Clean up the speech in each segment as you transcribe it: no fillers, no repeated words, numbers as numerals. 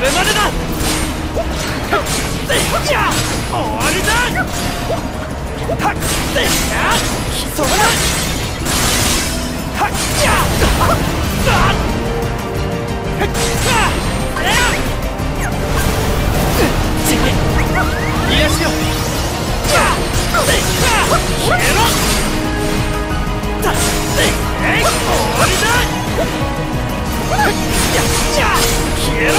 れまでだ。終わりだ。そこだ。癒しよ。消えろ。終わりだ。消えろ。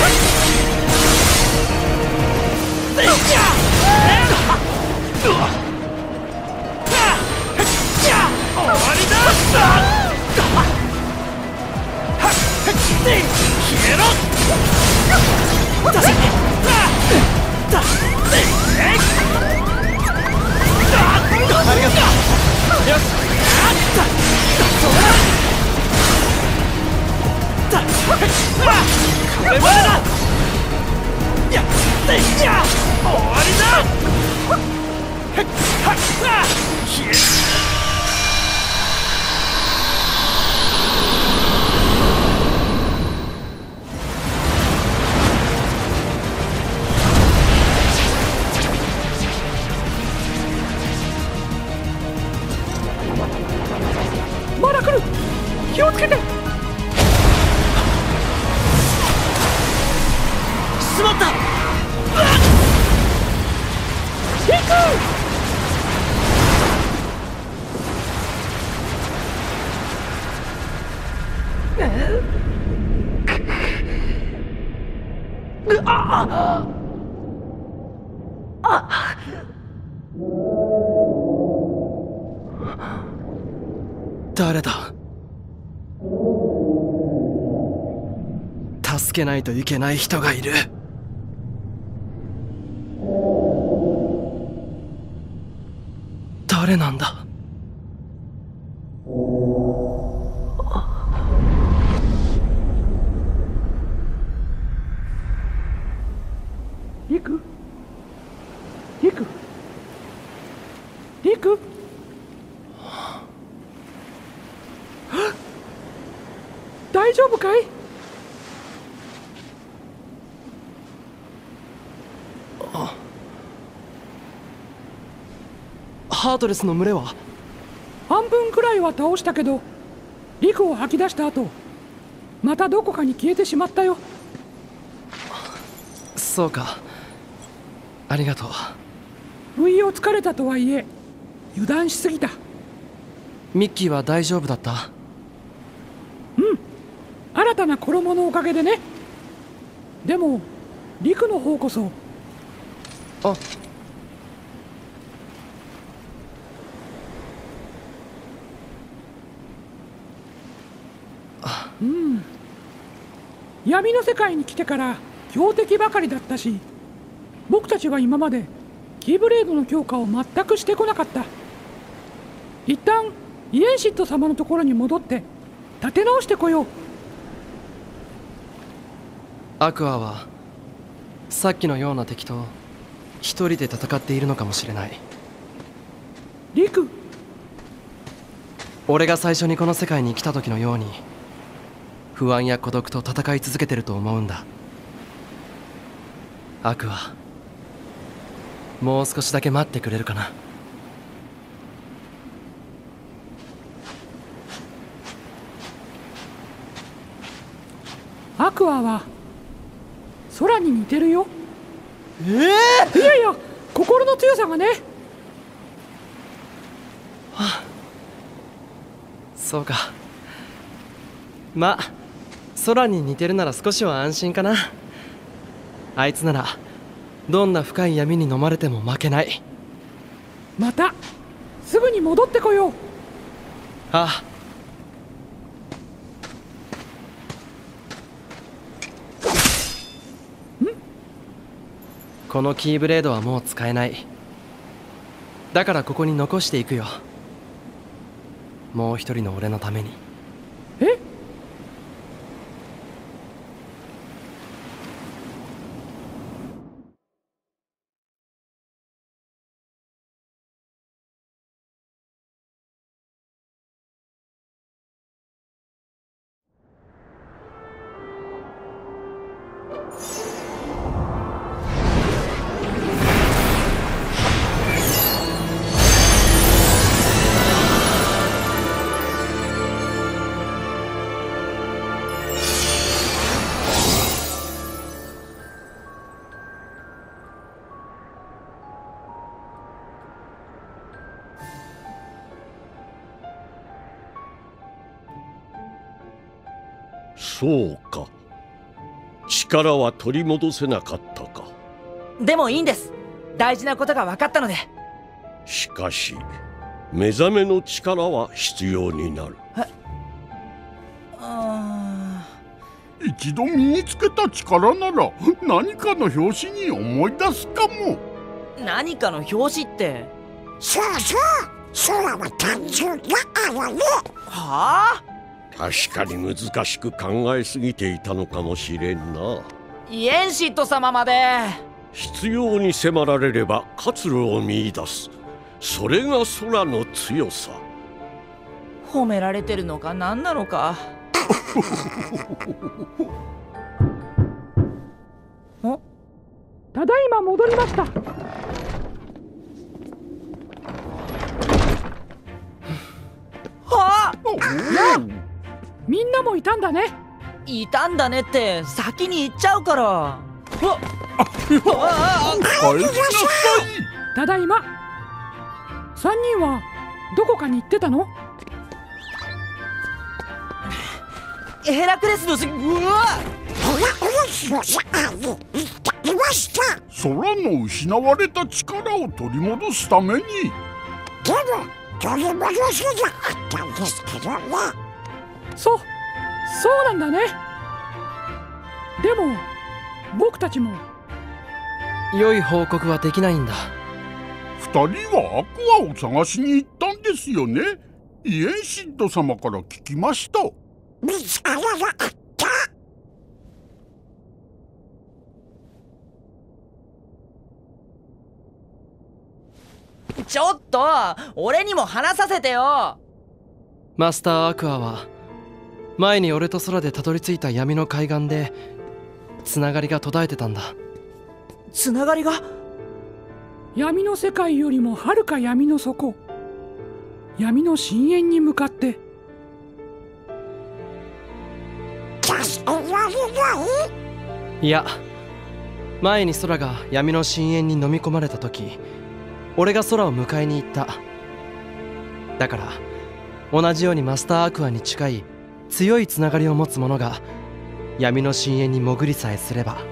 終わりだ。消えろ。ありがとう。よし。これまでだ。終わりだ。消えまだ来る。気をつけて。しまった。行く。誰だ。助けないといけない人がいる。誰なんだ。リク、リク、リク。大丈夫かい。ハートレスの群れは半分くらいは倒したけど、リクを吐き出した後、またどこかに消えてしまったよ。そうか、ありがとう。不意をつかれたとはいえ油断しすぎた。ミッキーは大丈夫だった？うん、新たな衣のおかげでね。でもリクの方こそ。あ、うん、闇の世界に来てから強敵ばかりだったし、僕たちは今までキーブレードの強化を全くしてこなかった。一旦イエンシット様のところに戻って立て直してこよう。アクアはさっきのような敵と一人で戦っているのかもしれない。リク、俺が最初にこの世界に来た時のように不安や孤独と戦い続けてると思うんだ。アクア、もう少しだけ待ってくれるかな。アクアは空に似てるよ。いやいや、心の強さがね。はあ、そうか。まあ空に似てるなら少しは安心かな。あいつならどんな深い闇に飲まれても負けない。またすぐに戻ってこよう。ああ。このキーブレードはもう使えない。だからここに残していくよ。もう一人の俺のために。え？ そうか。力は取り戻せなかったか。 でもいいんです。大事なことが分かったので。 しかし目覚めの力は必要になる。 一度身につけた力なら何かの拍子に思い出すかも。 何かの拍子って。 そうそう、空は単純だからね。 はあ。 確かに難しく考えすぎていたのかもしれんな。 イエンシッド様まで。 必要に迫られれば活路を見出す。それが空の強さ。 褒められてるのか何なのか。 お、ただいま戻りました。 はあ。 みんなもいたんだね。 いたんだねって先に行っちゃうから。 ただいま。3人はどこかに行ってたの？ ヘラクレスのうわっ、 空の失われた力を取り戻すために。 でも取り戻せなかったんですけどね。 そうなんだね。でも僕たちも。 良い報告はできないんだ。 2人はアクアを探しに行ったんですよね。イエンシッド様から聞きました。 見つからなかった。 ちょっと俺にも話させてよ。 マスターアクアは前に俺と空でたどり着いた闇の海岸でつながりが途絶えてたんだ。 つながりが？ 闇の世界よりもはるか闇の底、闇の深淵に向かって。 助けられない？ いや、前に空が闇の深淵に飲み込まれた時、俺が空を迎えに行った。だから同じようにマスターアクアに近い強いつながりを持つ者が闇の深淵に潜りさえすれば。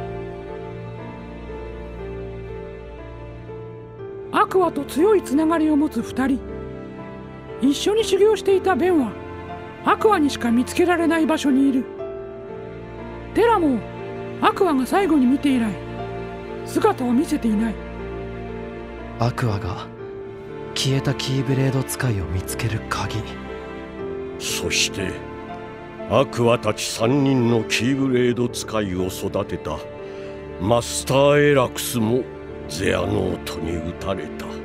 アクアと強いつながりを持つ2人。一緒に修行していたベンはアクアにしか見つけられない場所にいる。テラもアクアが最後に見て以来姿を見せていない。 アクアが消えたキーブレード使いを見つける鍵。 そしてアクアたち3人のキーブレード使いを育てたマスターエラクスもゼアノートに撃たれた。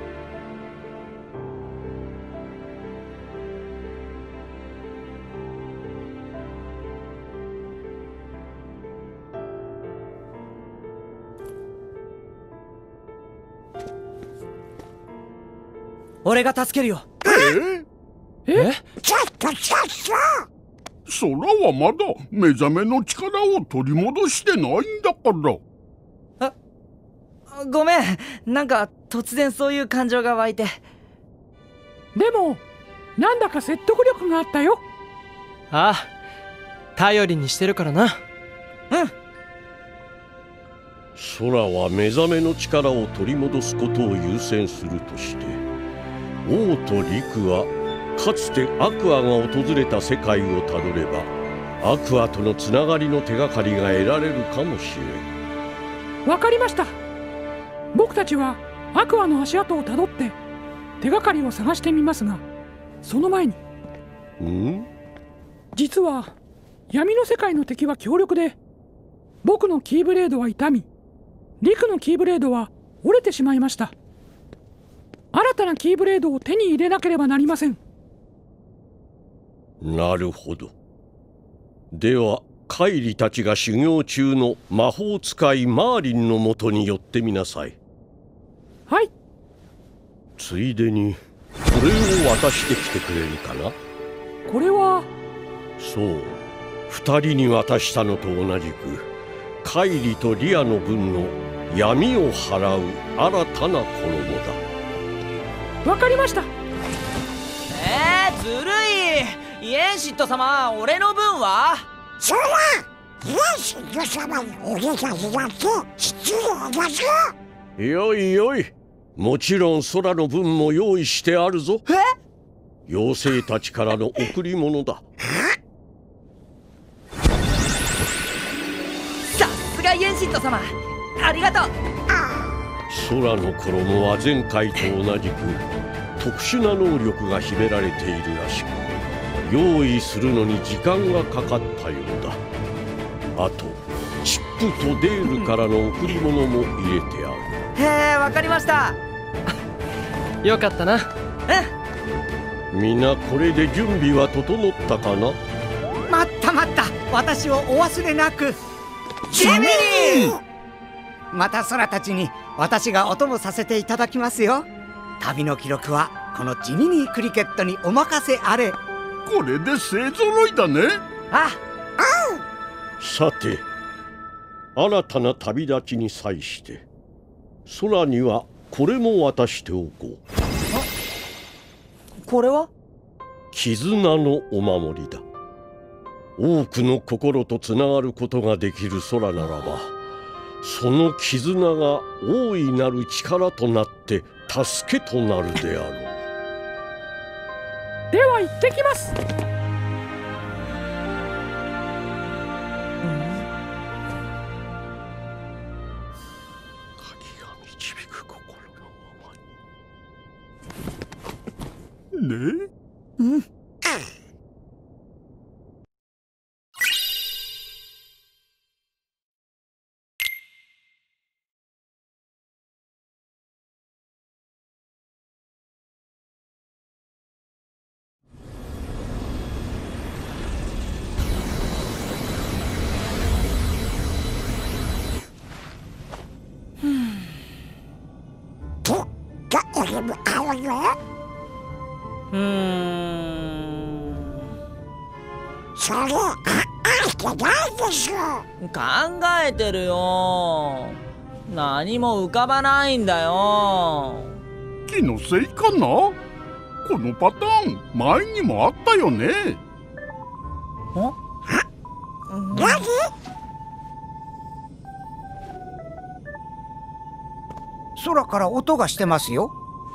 俺が助けるよ。 え？ ちょっと空はまだ目覚めの力を取り戻してないんだから。 ごめん、なんか突然そういう感情が湧いて。 でもなんだか説得力があったよ。 ああ、頼りにしてるからな。 うん。 空は目覚めの力を取り戻すことを優先するとして、王と陸はかつてアクアが訪れた世界をたどればアクアとのつながりの手がかりが得られるかもしれん。 わかりました。僕たちはアクアの足跡をたどって手がかりを探してみますが、その前に。実は闇の世界の敵は強力で、僕のキーブレードは傷み、陸のキーブレードは折れてしまいました。新たなキーブレードを手に入れなければなりません。 なるほど。ではカイリたちが修行中の魔法使いマーリンのもとに寄ってみなさい。 はい。 ついでにこれを渡してきてくれるかな。 これは。 そう、2人に渡したのと同じくカイリとリアの分の闇を払う新たな衣だ。 わかりました。 ずるい。イエンシット様、俺の分は？ そら、イエンシット様におげかけだって失礼だぞ。 よいよい、もちろん空の分も用意してあるぞ。妖精たちからの贈り物だ。 さすがイエンシット様、ありがとう。 空の衣は前回と同じく特殊な能力が秘められているらしく、用意するのに時間がかかったようだ。あとチップとデールからの贈り物も入れてある。 へえ、わかりました。 よかったな。 みんなこれで準備は整ったかな。 待った待った、私をお忘れなく。 ジミー！ また空たちに私がお供させていただきますよ。旅の記録はこのジミニークリケットにお任せあれ。 これで勢ぞろいだね。 さて、新たな旅立ちに際して空にはこれも渡しておこう。 これは？ 絆のお守りだ。多くの心とつながることができる空ならば、その絆が大いなる力となって助けとなるであろう。 では行ってきます。 鍵が導く心のままに。ね。 それ、あってないでしょ。 考えてるよ。何も浮かばないんだよ。 気のせいかな。このパターン前にもあったよね。 何？ 空から音がしてますよ。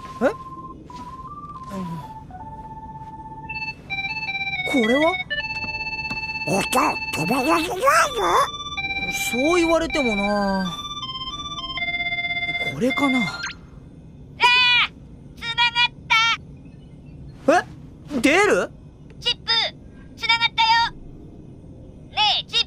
これは？ 音止められないの？ そう言われてもな。これかな。 つながった。 出る？ チップつながったよ。ねえチッ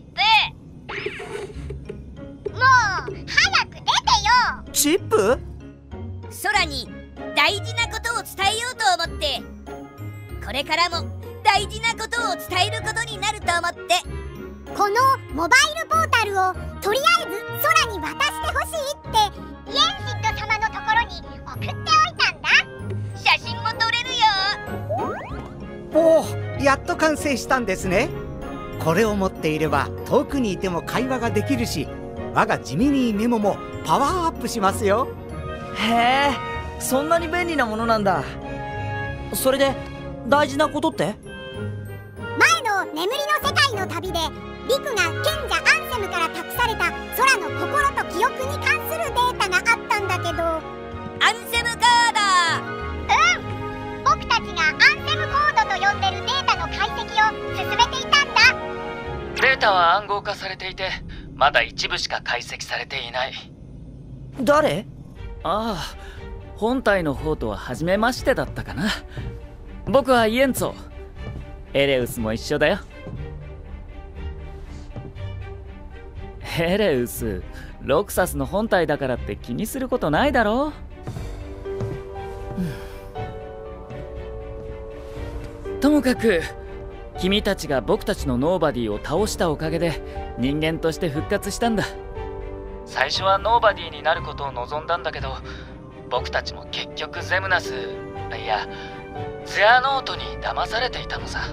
プ、もう早く出てよ。 チップ？ 空に大事なことを伝えようと思って、これからも大事なことを伝えることになると思って、 このモバイルポータルをとりあえず空に渡してほしいってイエンシット様のところに送っておいたんだ。写真も撮れるよ。 おお、やっと完成したんですね。これを持っていれば遠くにいても会話ができるし、我がジミニーメモもパワーアップしますよ。 へえ、そんなに便利なものなんだ。それで大事なことって？ 前の眠りの世界の旅でリクが賢者アンセムから託された空の心と記憶に関するデータがあったんだけど。 アンセムカード。僕たちがアンセムコードと呼んでるデータの解析を進めていたんだ。 データは暗号化されていて、まだ一部しか解析されていない。 誰？ ああ、本体の方とは初めましてだったかな。僕はイエンツォ。エレウスも一緒だよ。エレウス、ロクサスの本体だからって気にすることないだろ。ともかく君たちが僕たちのノーバディを倒したおかげで人間として復活したんだ。最初はノーバディになることを望んだんだけど、僕たちも結局ゼムナス、いやゼアノートに騙されていたのさ。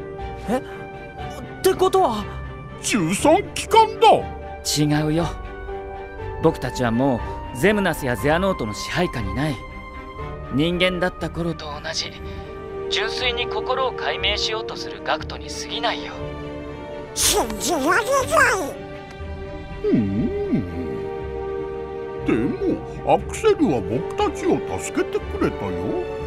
ってことは中産機関だ。 違うよ。僕たちはもうゼムナスやゼアノートの支配下にない。人間だった頃と同じ純粋に心を解明しようとするガクトに過ぎないよ。 信じられない。 でもアクセルは僕たちを助けてくれたよ。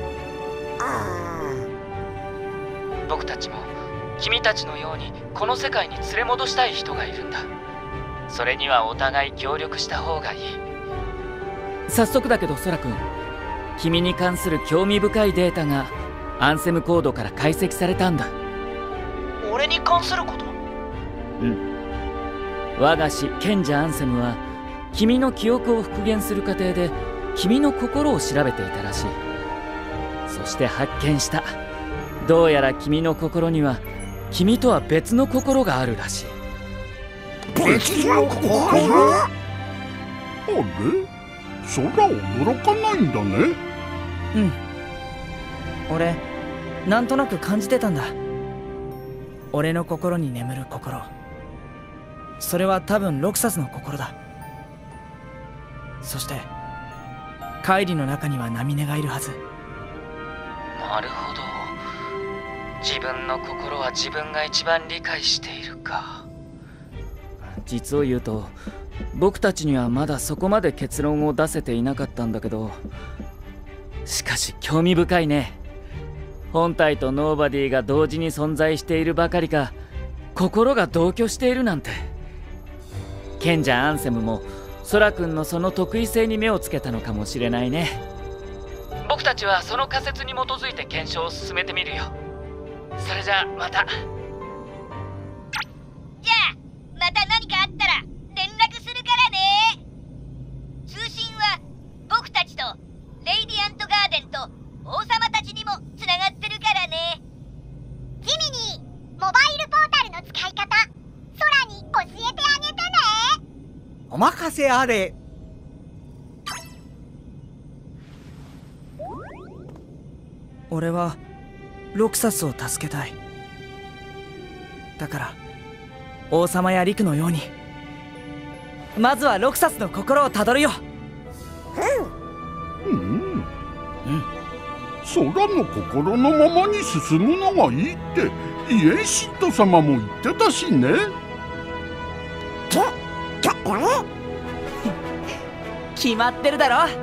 僕たちも君たちのようにこの世界に連れ戻したい人がいるんだ。それにはお互い協力した方がいい。早速だけどソラ君、君に関する興味深いデータがアンセムコードから解析されたんだ。 俺に関すること？ うん。我が師賢者アンセムは君の記憶を復元する過程で君の心を調べていたらしい。そして発見した。どうやら君の心には君とは別の心があるらしい。 別の心？あれ？空驚かないんだね。 うん。俺なんとなく感じてたんだ。俺の心に眠る心、それは多分ロクサスの心だ。そしてカイリの中にはナミネがいるはず。 なるほど。自分の心は自分が一番理解しているか。実を言うと僕たちにはまだそこまで結論を出せていなかったんだけど、しかし興味深いね。本体とノーバディが同時に存在しているばかりか、心が同居しているなんて。賢者アンセムもソラ君のその特異性に目をつけたのかもしれないね。僕たちはその仮説に基づいて検証を進めてみるよ。それじゃあまた。 じゃあまた何かあったら連絡するからね。通信は僕たちとレイディアントガーデンと王様たちにもつながってるからね。 ジミニー、モバイルポータルの使い方、空に教えてあげてね。 お任せあれ。 俺はロクサスを助けたい。だから王様やリクのようにまずはロクサスの心をたどるよ。 空の心のままに進むのがいいってイエンシッド様も言ってたしね。 決まってるだろ。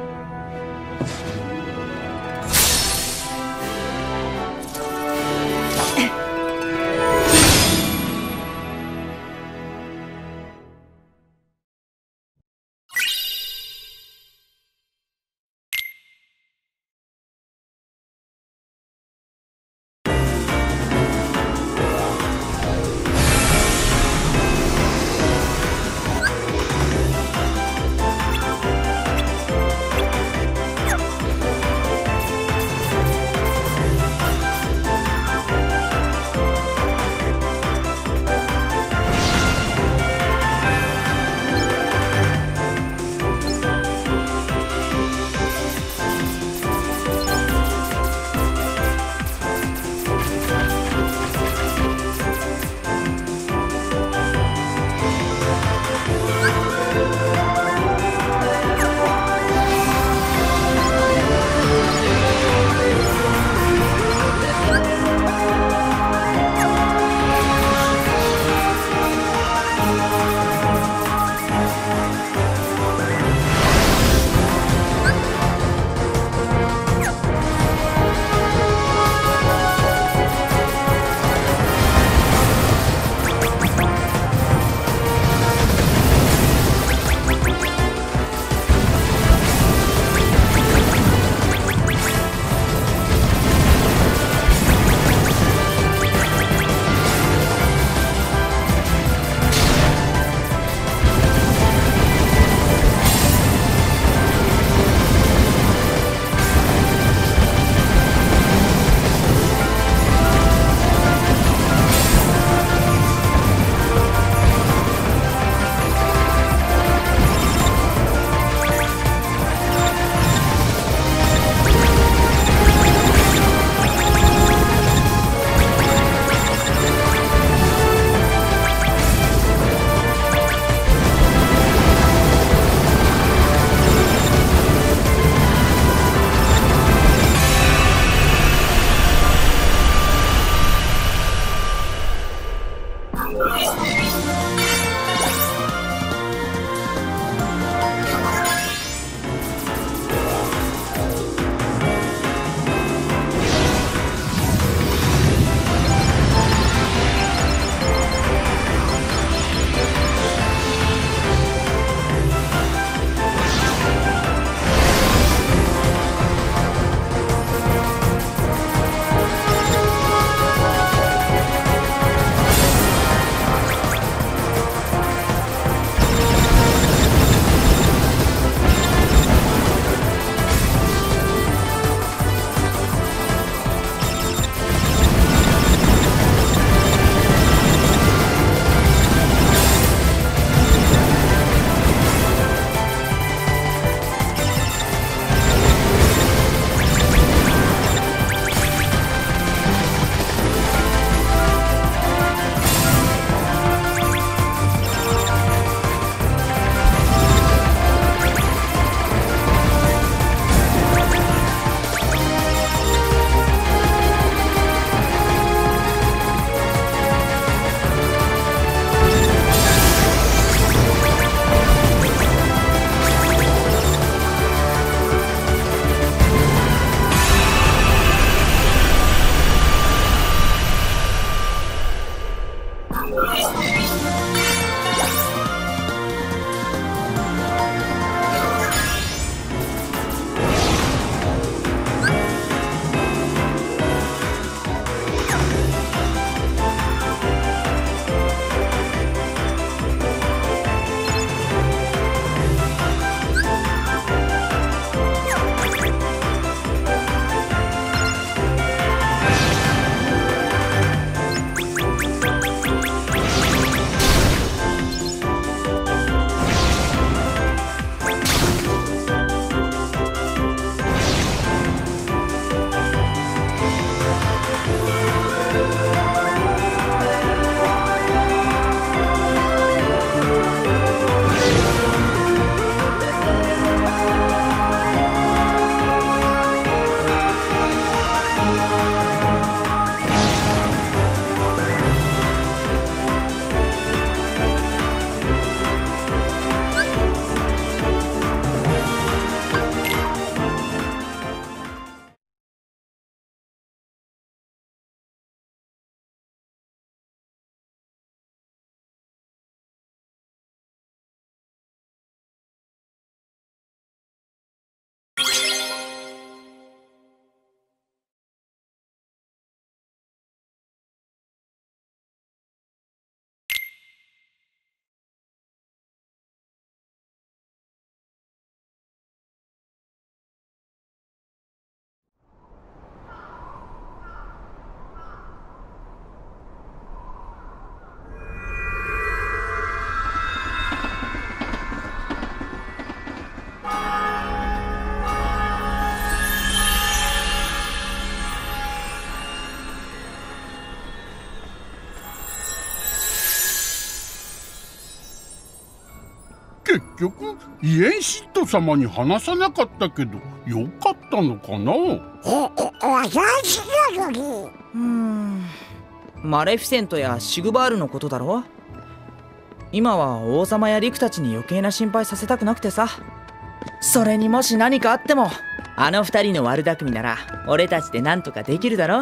結局イエンシッド様に話さなかったけどよかったのかな。 私なのに。 マレフィセントやシグバールのことだろ。今は王様やリクたちに余計な心配させたくなくてさ。それにもし何かあってもあの二人の悪巧みなら俺たちで何とかできるだろ。 ま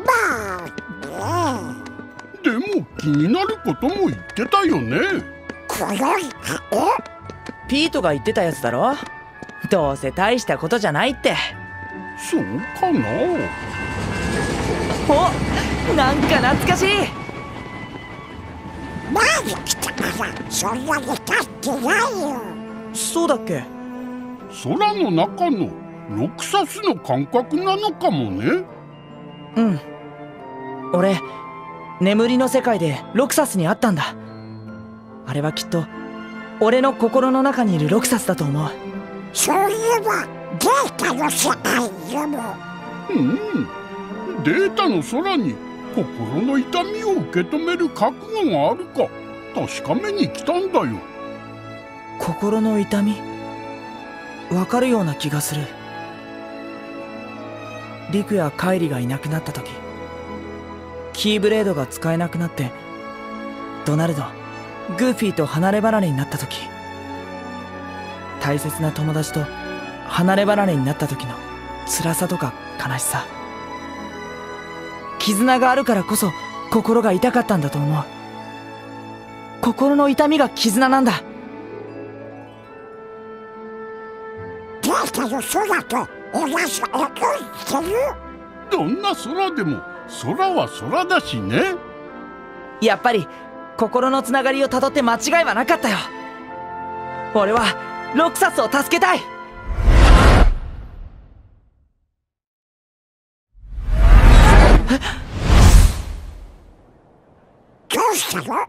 あね。 でも気になることも言ってたよね。 ピートが言ってたやつだろ。どうせ大したことじゃないって。 そうかな。 お、なんか懐かしい。 前に来たからそんなに経ってないよ。 そうだっけ。 空の中のロクサスの感覚なのかもね。 うん、俺眠りの世界でロクサスに会ったんだ。あれはきっと俺の心の中にいるロクサスだと思う。 そういえばデータの世界でも。 データの空に心の痛みを受け止める覚悟があるか確かめに来たんだよ。 心の痛み、わかるような気がする。リクやカイリがいなくなった時、キーブレードが使えなくなってドナルド、グーフィーと離れ離れになった時、大切な友達と離れ離れになった時の辛さとか悲しさ、絆があるからこそ心が痛かったんだと思う。心の痛みが絆なんだ。 データの空と同じ音言ってる。 どんな空でも空は空だしね。 やっぱり心のつながりをたどって間違いはなかったよ。俺はロクサスを助けたい。 どうしたの？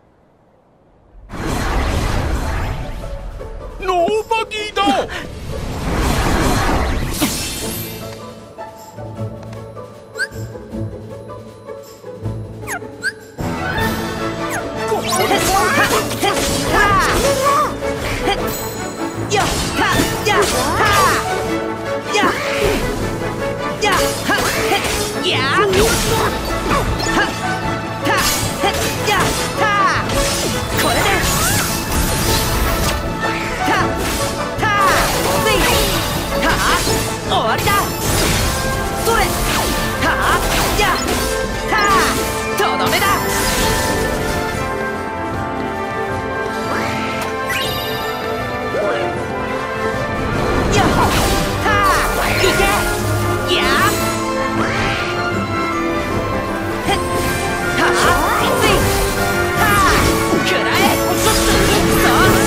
ノーバディだ。 終わりだ。それ、はあ、や、はあ、とどめだ。やっはあ、いけ、やへっ、はあ、つい、はあ、くらえ、そう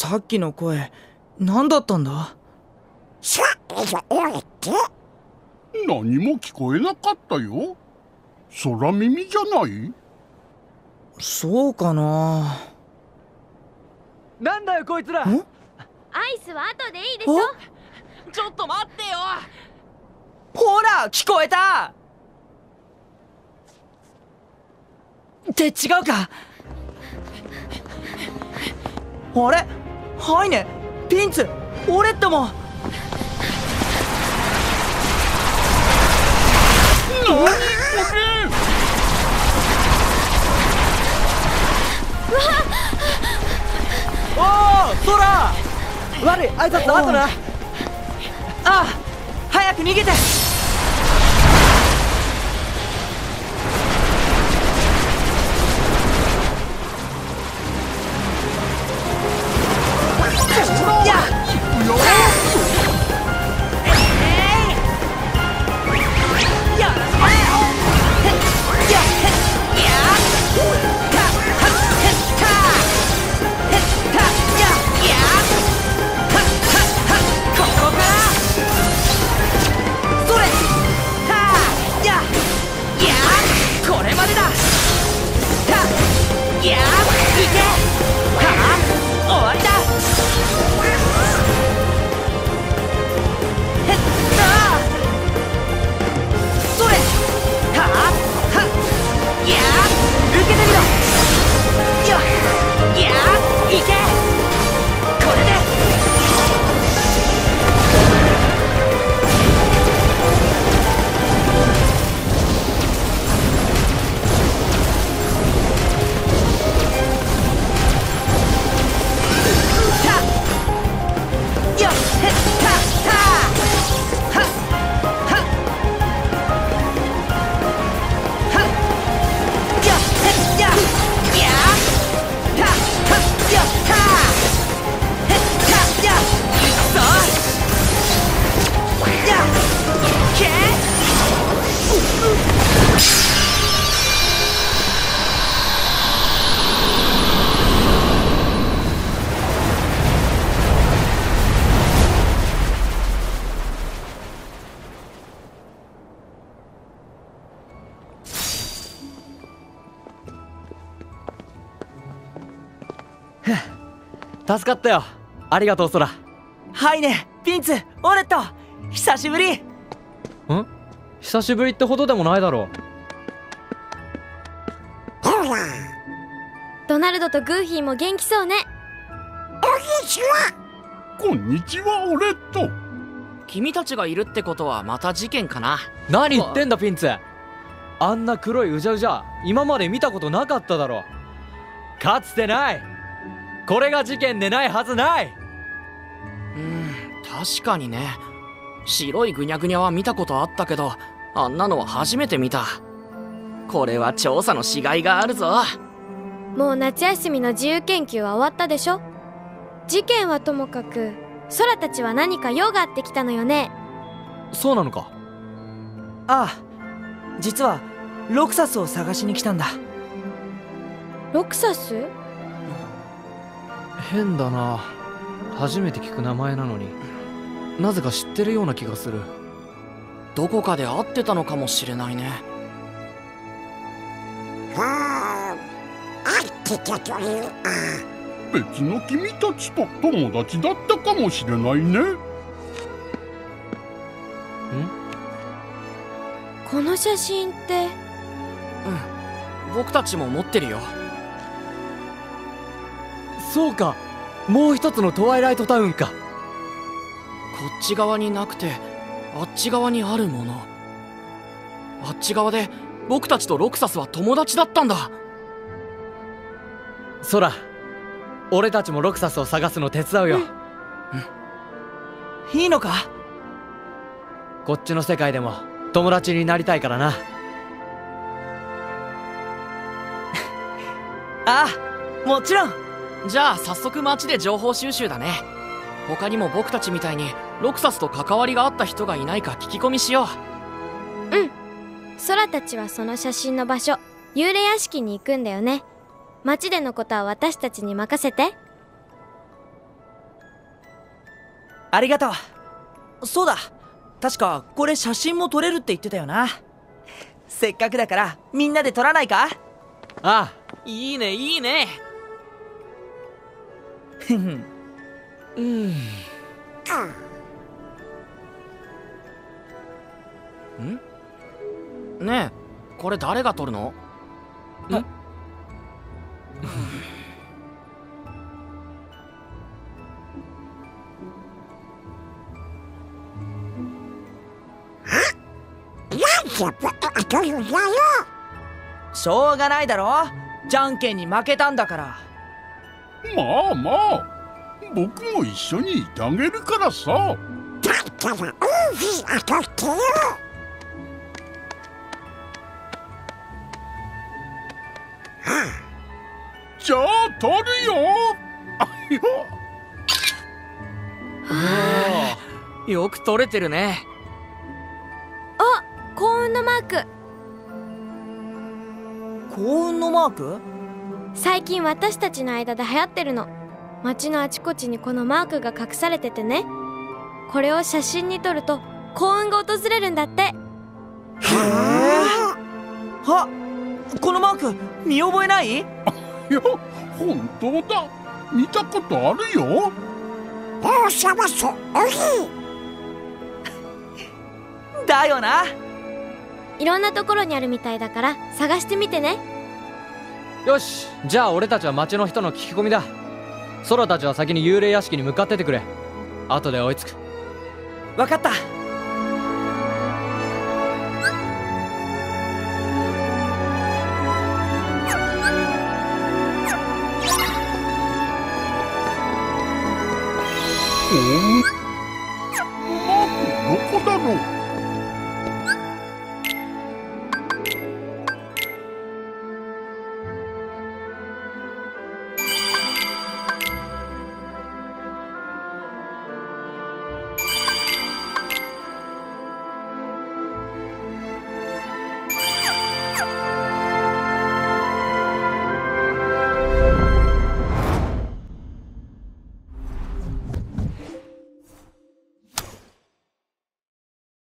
さっきの声何だったんだ？ さあ、俺って何も聞こえなかったよ。空耳じゃない？ そうかな。 なんだよこいつら。 アイスは後でいいでしょ。 ちょっと待ってよ。 ほら聞こえたって違うか。あれハイネ、ピンツ、オレットも。 おおソラ、悪い挨拶の後な。 ああ、早く逃げて。 助かったよ。ありがとうソラ。 ハイネ、ピンツ、オレット、久しぶり。 ん？久しぶりってほどでもないだろう。 ほら、 ドナルドとグーフィーも元気そうね。 こんにちは、オレット。 君たちがいるってことはまた事件かな。 何言ってんだピンツ。あんな黒いうじゃうじゃ今まで見たことなかっただろ。かつてない。これが事件でないはずない。 確かにね。白いぐにゃぐにゃは見たことあったけど、あんなのは初めて見た。これは調査のしがいがあるぞ。 もう夏休みの自由研究は終わったでしょ。事件はともかくソラたちは何か用があってきたのよね。 そうなのか。 ああ、実はロクサスを探しに来たんだ。 ロクサス？ 変だな。初めて聞く名前なのになぜか知ってるような気がする。 どこかで会ってたのかもしれないね。 あってたというか、 別の君たちと友達だったかもしれないね。 この写真って。 僕たちも持ってるよ。 そうか、もう一つのトワイライトタウンか。 こっち側になくてあっち側にあるもの。あっち側で僕たちとロクサスは友達だったんだ。 ソラ、俺たちもロクサスを探すの手伝うよ。 いいのか？ こっちの世界でも友達になりたいからな。 ああ、もちろん。 じゃあ早速街で情報収集だね。他にも僕たちみたいにロクサスと関わりがあった人がいないか聞き込みしよう。 うん。ソラたちはその写真の場所、幽霊屋敷に行くんだよね。街でのことは私たちに任せて。 ありがとう。そうだ、確かこれ写真も撮れるって言ってたよな。せっかくだからみんなで撮らないか？ ああ、いいねいいね。 ふん。 ねえ、これ誰が撮るの？ しょうがないだろ、じゃんけんに負けたんだから。 まあまあ、僕も一緒にいてあげるからさ。だったらウーフィー当たってよ。じゃあ取るよ。 よく撮れてるね。 あ、幸運のマーク。 幸運のマーク？ 最近私たちの間で流行ってるの。街のあちこちにこのマークが隠されててね、これを写真に撮ると幸運が訪れるんだって。へえ。 あ、このマーク見覚えない？ いや、本当だ。見たことあるよ。王様そっくりだよな。 いろんなところにあるみたいだから探してみてね。 よし、じゃあ俺たちは町の人の聞き込みだ。ソラたちは先に幽霊屋敷に向かっててくれ。後で追いつく。 わかった。 おお。